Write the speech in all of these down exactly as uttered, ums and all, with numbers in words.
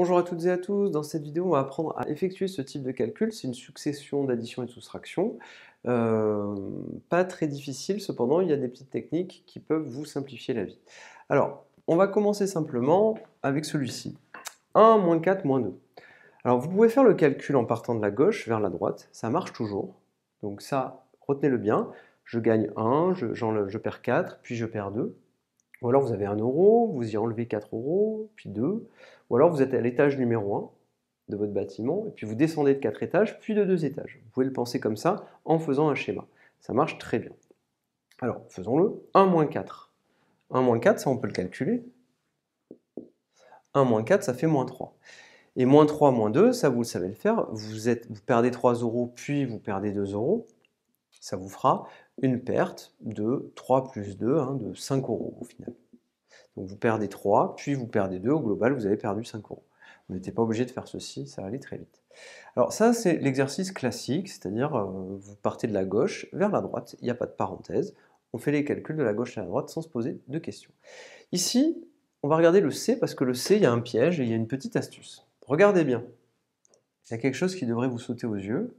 Bonjour à toutes et à tous, dans cette vidéo on va apprendre à effectuer ce type de calcul, c'est une succession d'addition et de soustraction. Euh, pas très difficile, cependant il y a des petites techniques qui peuvent vous simplifier la vie. Alors, on va commencer simplement avec celui-ci, un moins quatre moins deux. Alors vous pouvez faire le calcul en partant de la gauche vers la droite, ça marche toujours, donc ça, retenez-le bien, je gagne un, je, je perds quatre, puis je perds deux. Ou alors vous avez un euro, vous y enlevez quatre euros, puis deux. Ou alors vous êtes à l'étage numéro un de votre bâtiment, et puis vous descendez de quatre étages, puis de deux étages. Vous pouvez le penser comme ça en faisant un schéma. Ça marche très bien. Alors, faisons-le. un moins quatre. un moins quatre, ça on peut le calculer. un moins quatre, ça fait moins trois. Et moins trois, moins deux, ça vous le savez le faire. Vous, êtes, vous perdez trois euros, puis vous perdez deux euros. Ça vous fera une perte de trois plus deux, hein, de cinq euros au final. Donc vous perdez trois, puis vous perdez deux, au global vous avez perdu cinq euros. Vous n'étiez pas obligé de faire ceci, ça allait très vite. Alors ça c'est l'exercice classique, c'est-à-dire euh, vous partez de la gauche vers la droite, il n'y a pas de parenthèse, on fait les calculs de la gauche à la droite sans se poser de questions. Ici, on va regarder le C, parce que le C, il y a un piège et il y a une petite astuce. Regardez bien, il y a quelque chose qui devrait vous sauter aux yeux.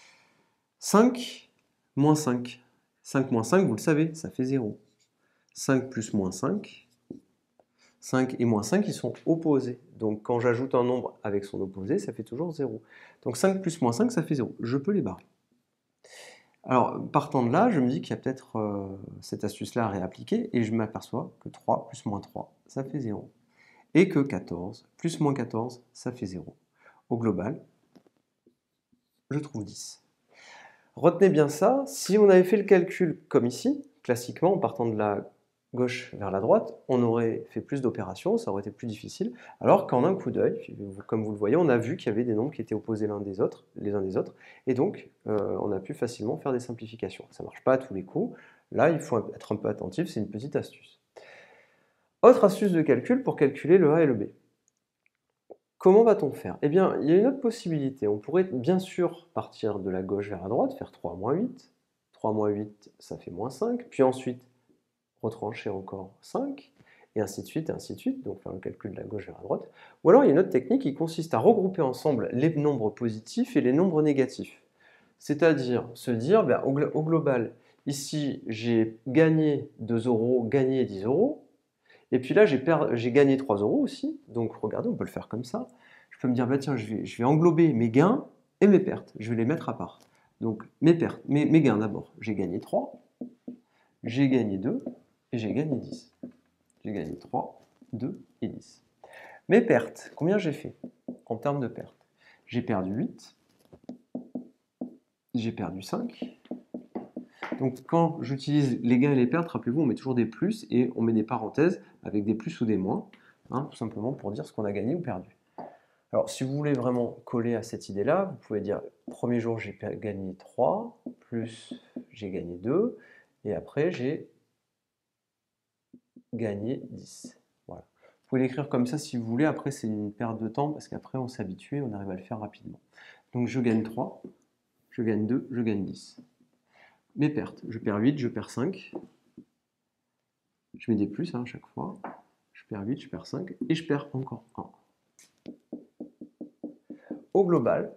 cinq moins cinq. cinq moins cinq, vous le savez, ça fait zéro. cinq plus moins cinq, cinq et moins cinq, ils sont opposés. Donc quand j'ajoute un nombre avec son opposé, ça fait toujours zéro. Donc cinq plus moins cinq, ça fait zéro. Je peux les barrer. Alors, partant de là, je me dis qu'il y a peut-être euh, cette astuce-là à réappliquer, et je m'aperçois que trois plus moins trois, ça fait zéro. Et que quatorze plus moins quatorze, ça fait zéro. Au global, je trouve dix. Retenez bien ça, si on avait fait le calcul comme ici, classiquement, en partant de la gauche vers la droite, on aurait fait plus d'opérations, ça aurait été plus difficile, alors qu'en un coup d'œil, comme vous le voyez, on a vu qu'il y avait des nombres qui étaient opposés l'un des autres, les uns des autres, et donc euh, on a pu facilement faire des simplifications. Ça ne marche pas à tous les coups, là il faut être un peu attentif, c'est une petite astuce. Autre astuce de calcul pour calculer le A et le B. Comment va-t-on faire? Eh bien, il y a une autre possibilité. On pourrait bien sûr partir de la gauche vers la droite, faire trois moins huit. trois moins huit, ça fait moins cinq. Puis ensuite, retrancher encore cinq. Et ainsi de suite, et ainsi de suite. Donc faire le calcul de la gauche vers la droite. Ou alors, il y a une autre technique qui consiste à regrouper ensemble les nombres positifs et les nombres négatifs. C'est-à-dire se dire, ben, au, au global, ici, j'ai gagné deux euros, gagné dix euros. Et puis là, j'ai gagné trois euros aussi. Donc regardez, on peut le faire comme ça. Je peux me dire, bah, tiens, je vais, je vais englober mes gains et mes pertes. Je vais les mettre à part. Donc mes pertes, mes, mes gains d'abord. J'ai gagné trois, j'ai gagné deux et j'ai gagné dix. J'ai gagné trois, deux et dix. Mes pertes, combien j'ai fait en termes de pertes? J'ai perdu huit, j'ai perdu cinq. Donc quand j'utilise les gains et les pertes, rappelez-vous, on met toujours des plus et on met des parenthèses avec des plus ou des moins, hein, tout simplement pour dire ce qu'on a gagné ou perdu. Alors si vous voulez vraiment coller à cette idée-là, vous pouvez dire, premier jour j'ai gagné trois, plus j'ai gagné deux, et après j'ai gagné dix. Voilà. Vous pouvez l'écrire comme ça si vous voulez, après c'est une perte de temps, parce qu'après on s'habitue et on arrive à le faire rapidement. Donc je gagne trois, je gagne deux, je gagne dix. Mes pertes, je perds huit, je perds cinq. Je mets des plus hein, à chaque fois. Je perds huit, je perds cinq et je perds encore un. Au global,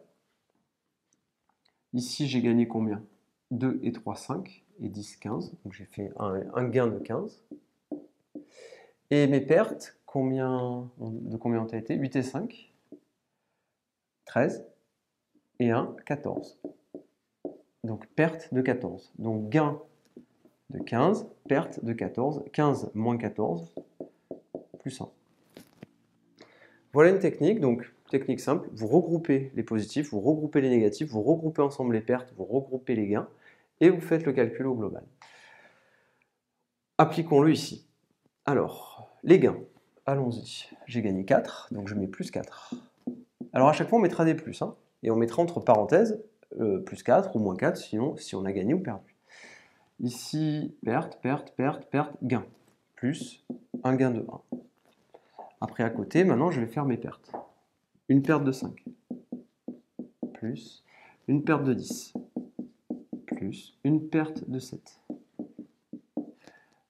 ici j'ai gagné combien? deux et trois, cinq et dix, quinze. Donc j'ai fait un, un gain de quinze. Et mes pertes, combien, de combien ont été? huit et cinq, treize et un, quatorze. Donc perte de quatorze. Donc gain de quinze, perte de quatorze, quinze moins quatorze, plus un. Voilà une technique, donc technique simple, vous regroupez les positifs, vous regroupez les négatifs, vous regroupez ensemble les pertes, vous regroupez les gains, et vous faites le calcul au global. Appliquons-le ici. Alors, les gains, allons-y. J'ai gagné quatre, donc je mets plus quatre. Alors à chaque fois on mettra des plus, hein, et on mettra entre parenthèses euh, plus quatre ou moins quatre, sinon si on a gagné ou perdu. Ici, perte, perte, perte, perte, gain, plus un gain de un. Après à côté, maintenant je vais faire mes pertes. Une perte de cinq, plus une perte de dix, plus une perte de sept,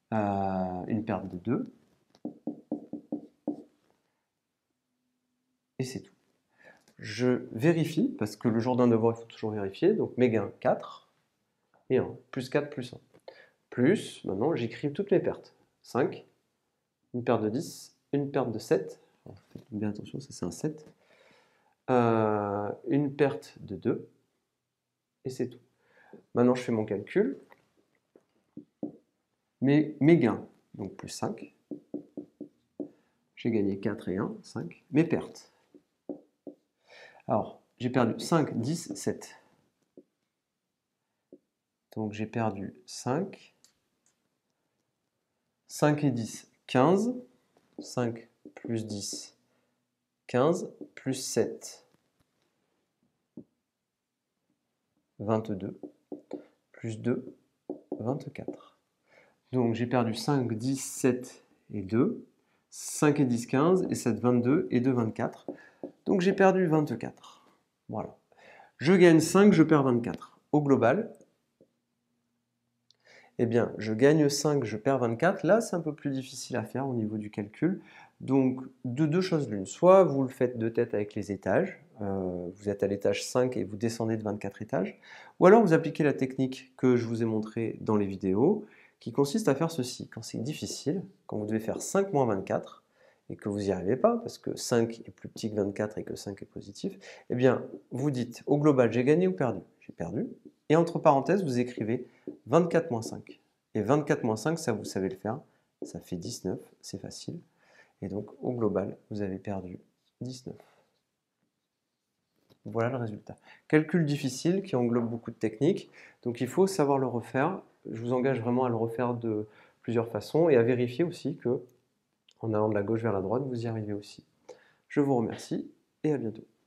euh, une perte de deux, et c'est tout. Je vérifie, parce que le jour d'un devoir, il faut toujours vérifier. Donc mes gains, quatre et un. Plus quatre, plus un. Plus, maintenant, j'écris toutes mes pertes. cinq, une perte de dix, une perte de sept. Alors, faites bien attention, ça c'est un sept. Euh, une perte de deux, et c'est tout. Maintenant, je fais mon calcul. Mes, mes gains, donc plus cinq. J'ai gagné quatre et un, cinq. Mes pertes. Alors, j'ai perdu cinq, dix, sept. Donc, j'ai perdu cinq. cinq et dix, quinze. cinq plus dix, quinze. Plus sept, vingt-deux. Plus deux, vingt-quatre. Donc, j'ai perdu cinq, dix, sept et deux. cinq et dix, quinze. Et sept, vingt-deux. Et deux, vingt-quatre. Donc, j'ai perdu vingt-quatre. Voilà. Je gagne cinq, je perds vingt-quatre. Au global, eh bien, je gagne cinq, je perds vingt-quatre. Là, c'est un peu plus difficile à faire au niveau du calcul. Donc, de deux choses l'une. Soit vous le faites de tête avec les étages. Euh, vous êtes à l'étage cinq et vous descendez de vingt-quatre étages. Ou alors, vous appliquez la technique que je vous ai montrée dans les vidéos, qui consiste à faire ceci. Quand c'est difficile, quand vous devez faire cinq moins vingt-quatre, et que vous n'y arrivez pas, parce que cinq est plus petit que vingt-quatre et que cinq est positif, eh bien, vous dites, au global, j'ai gagné ou perdu? J'ai perdu. Et entre parenthèses, vous écrivez vingt-quatre moins cinq. Et vingt-quatre moins cinq, ça vous savez le faire, ça fait dix-neuf, c'est facile. Et donc, au global, vous avez perdu dix-neuf. Voilà le résultat. Calcul difficile qui englobe beaucoup de techniques, donc il faut savoir le refaire. Je vous engage vraiment à le refaire de plusieurs façons et à vérifier aussi que, en allant de la gauche vers la droite, vous y arrivez aussi. Je vous remercie et à bientôt.